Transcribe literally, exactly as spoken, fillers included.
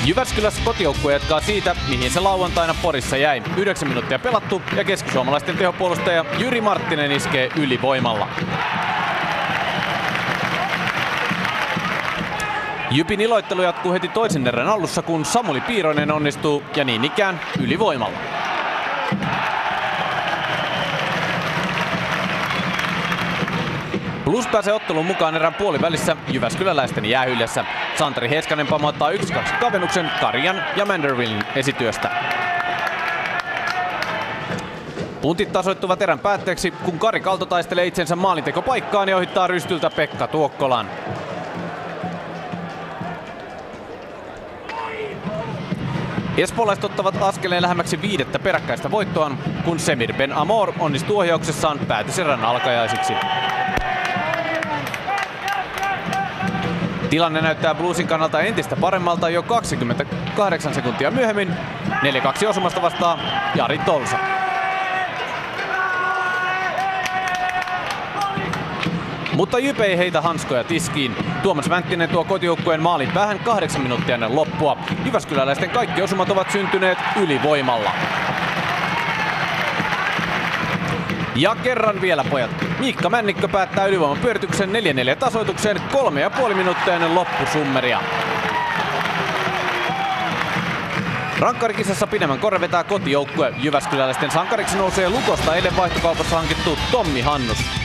Jyväskylässä kotijoukkue jatkaa siitä, mihin se lauantaina Porissa jäi. Yhdeksän minuuttia pelattu ja keskisuomalaisten tehopuolustaja Jyri Marttinen iskee ylivoimalla. Jypin iloittelu jatkuu heti toisen erän alussa, kun Samuli Piironen onnistuu ja niin ikään ylivoimalla. Blues pääsee ottelun mukaan erän puolivälissä jyväskyläläisten jäähyljessä. Santeri Heiskanen pamauttaa yksi kaksi kavennuksen Karjan ja Mandervillin esityöstä. Puntit tasoittuvat erän päätteeksi, kun Kari Kalto taistelee itsensä maalintekopaikkaan ja ohittaa rystyltä Pekka Tuokkolan. Espoolaiset ottavat askeleen lähemmäksi viidettä peräkkäistä voittoaan, kun Semir Ben Amor onnistuu ohjauksessaan päätöserän alkajaisiksi. Tilanne näyttää Bluesin kannalta entistä paremmalta jo kaksikymmentäkahdeksan sekuntia myöhemmin. neljä kaksi osumasta vastaa Jari Tolsa. Mutta Jyp ei heitä hanskoja tiskiin. Tuomas Vänttinen tuo kotijoukkueen maalin päähän kahdeksan minuuttia ennen loppua. Jyväskyläläisten kaikki osumat ovat syntyneet ylivoimalla. Ja kerran vielä pojat. Miikka Männikkö päättää ylivoiman pyörityksen neljä neljä tasoitukseen kolme ja puoli minuuttia ennen loppusummeria. Rankkarikisassa pidemmän korre vetää kotijoukkue. Jyväskyläläisten sankariksi nousee Lukosta eilen vaihtokaupassa hankittu Tommi Hannus.